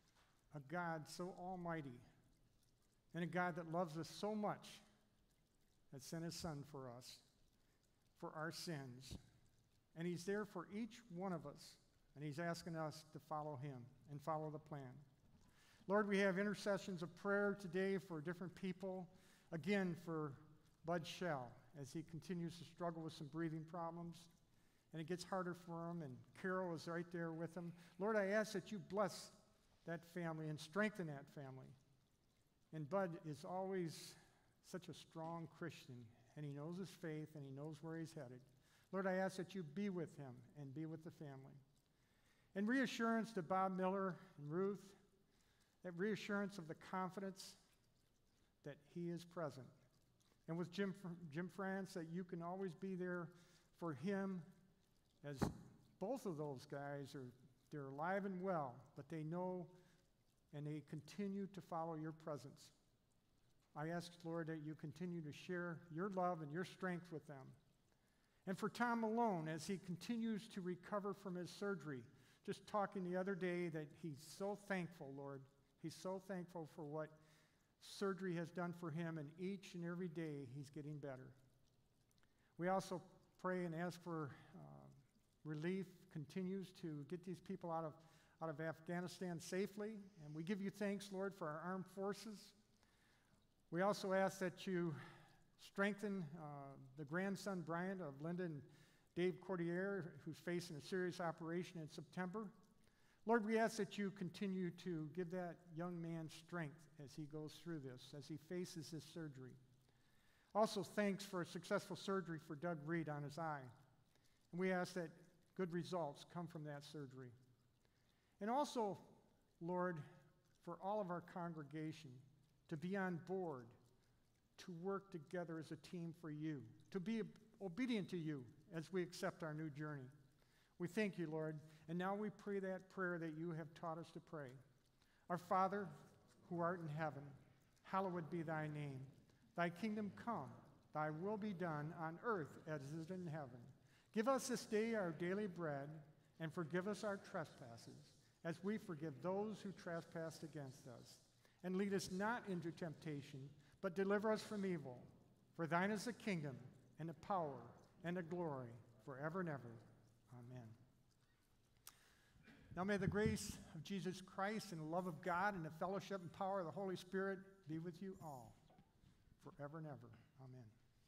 a God so almighty and a God that loves us so much that sent his Son for us, for our sins. And he's there for each one of us, and he's asking us to follow him and follow the plan. Lord, we have intercessions of prayer today for different people. Again, for Bud Shell, as he continues to struggle with some breathing problems. And it gets harder for him, and Carol is right there with him. Lord, I ask that you bless that family and strengthen that family. And Bud is always such a strong Christian, and he knows his faith, and he knows where he's headed. Lord, I ask that you be with him and be with the family. And reassurance to Bob Miller and Ruth, that reassurance of the confidence that he is present. And with Jim France, that you can always be there for him, as both of those guys they're alive and well, but they know and they continue to follow your presence. I ask, Lord, that you continue to share your love and your strength with them. And for Tom Malone, as he continues to recover from his surgery, just talking the other day that he's so thankful, Lord. He's so thankful for what surgery has done for him, and each and every day he's getting better. We also pray and ask for relief continues to get these people out of Afghanistan safely, and we give you thanks, Lord, for our armed forces. We also ask that you strengthen the grandson, Brian, of Linda and Dave Cordier, who's facing a serious operation in September. Lord, we ask that you continue to give that young man strength as he goes through this, as he faces this surgery. Also, thanks for a successful surgery for Doug Reed on his eye. And we ask that good results come from that surgery. And also, Lord, for all of our congregation to be on board, to work together as a team for you, to be obedient to you as we accept our new journey. We thank you, Lord, and now we pray that prayer that you have taught us to pray. Our Father, who art in heaven, hallowed be thy name. Thy kingdom come, thy will be done on earth as it is in heaven. Give us this day our daily bread, and forgive us our trespasses, as we forgive those who trespass against us. And lead us not into temptation, but deliver us from evil. For thine is the kingdom, and the power, and the glory, forever and ever. Amen. Now may the grace of Jesus Christ and the love of God and the fellowship and power of the Holy Spirit be with you all, forever and ever. Amen.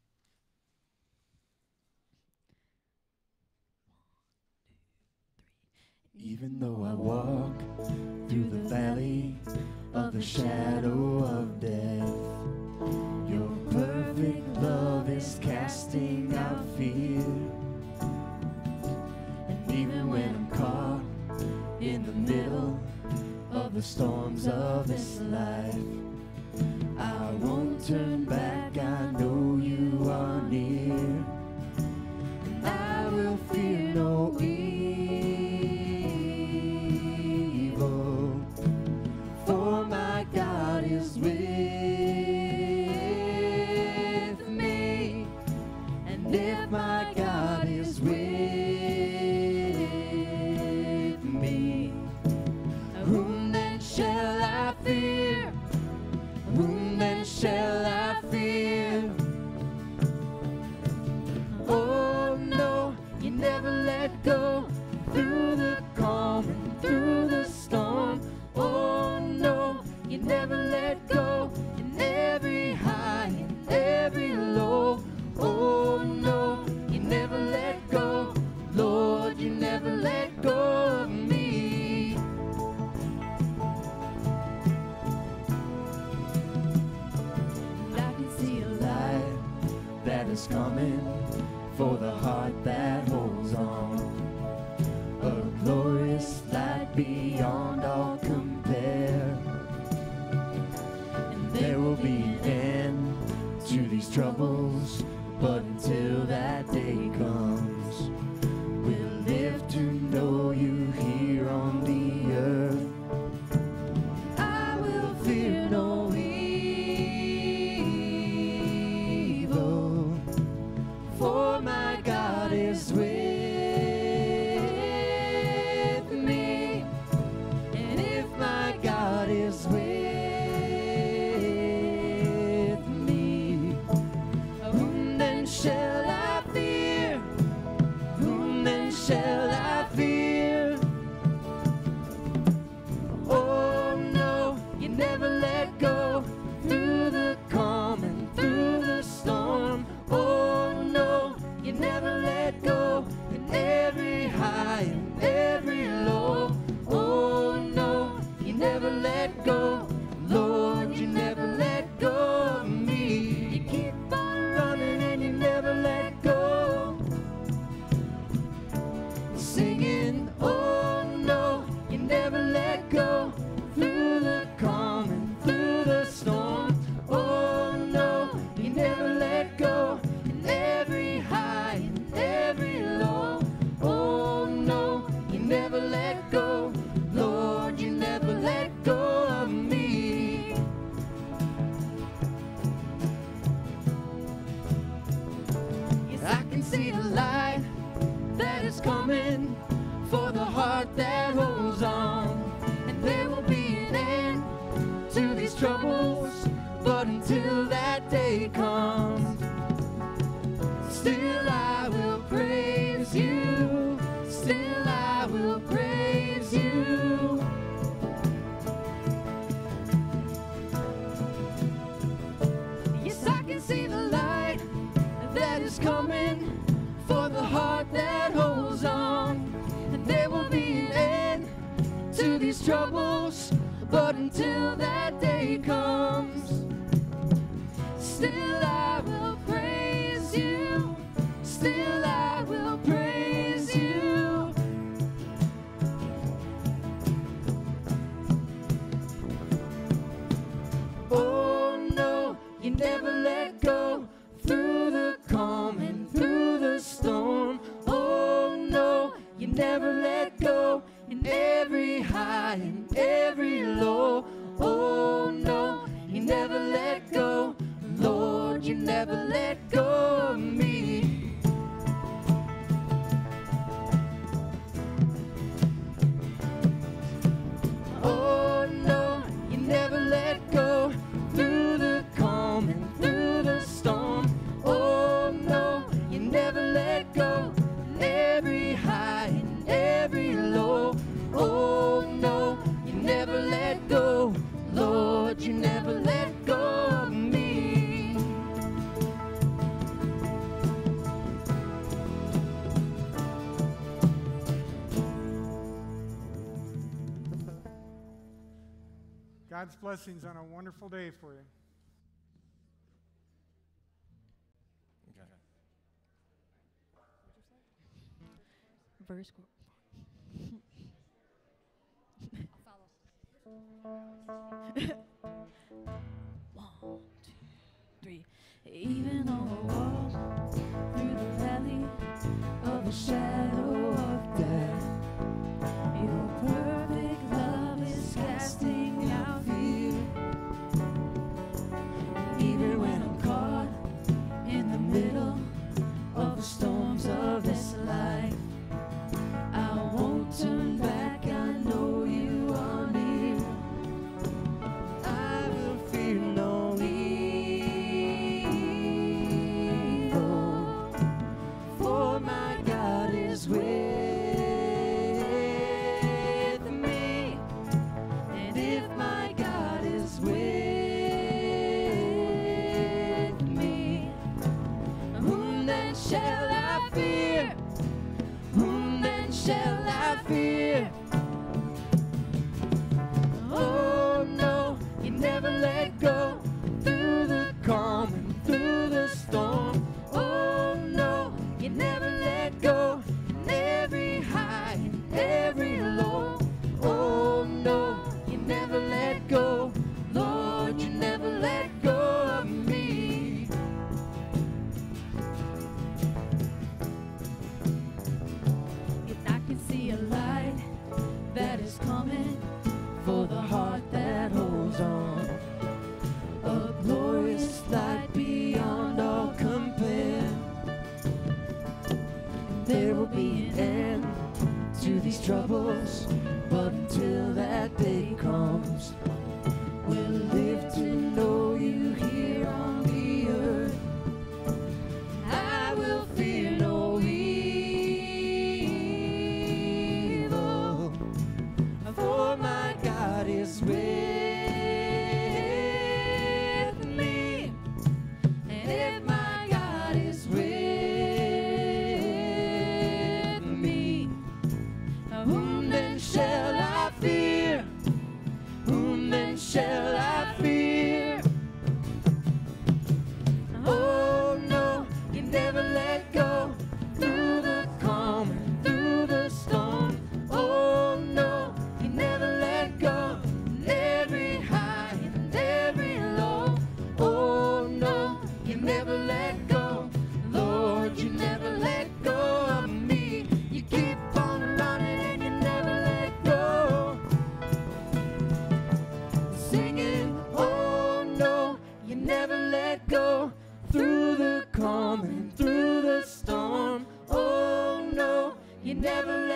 Even though I walk through the valley of the shadow of death, your perfect love is casting out fear. And even when I'm caught in the middle of the storms of this life, I won't turn back, I know you are near. And I will fear no evil, for my God is with me. And if my God is with me, whom then shall I fear? Whom then shall I fear? Oh no, you never let go through the calm and through the storm. Oh no, you never let go in every high and every low. Oh no, you never let go. Lord, you never let go of me. And I can see a light that is coming for the heart that holds on. A glorious light beyond all compare. And there will be an end to these troubles, but until that day comes, we'll live to know you here on the earth. I will fear no evil, for my God is with me. And if my God is with me, whom then shall I fear? Whom then shall I fear? Oh no, you never let go through the calm and through the storm. Oh no, you never let go in every high and every low. Oh no, you never let go. Lord, you never let go of me. You keep on running and you never let go. Singing, oh no, you never let go through the calm and through the storm. Oh no, you never let go in every high and every low. Oh no, you never let go. Lord, you never let go of me. Yes, I can see the light that is coming for the heart that holds on. And there will be an end to these troubles, but until that day comes, still I will praise you. Still I will praise you. Yes, I can see the light that is coming for the heart that holds on. And there will be an end to these troubles, but until that day comes, still I will praise you. Still I will praise you. Oh no, you never let go through the calm and through the storm. Oh no, you never let go in every high and every low. Oh no, you never let go. Lord, you never let go of me. God's blessings on a wonderful day for you. Verse. One, two, three. Even though I walk through the valley of the shadow of death, your perfect love is casting out fear. Even when I'm caught in the middle of the storms of this life, I won't turn back, I know you are near. I will fear no evil, for my God is with me. And if my God is with me, whom then shall I fear? Whom then shall I fear? Oh no, you never let go through the calm and through the storm. Oh no, you never let go in every high and every low. Oh no, you never let go. Lord, you never let go of me. I can see a light that is coming for the heart that holds on. A glorious light beyond all compare. And there will be an end to these troubles, but until that day comes, we'll live to know you here on the earth. I will fear no evil, for my God is with me. And if my God is with me, whom then shall I fear? Whom then shall I fear? Oh no, you never let go through the calm and through the storm. Oh no, you never let go in every high and every low. Oh no, you never let go. Lord, you never let go of me. You keep on running and you never let go. Singing, oh no, you never let go through the calm and through the storm. Oh no, you never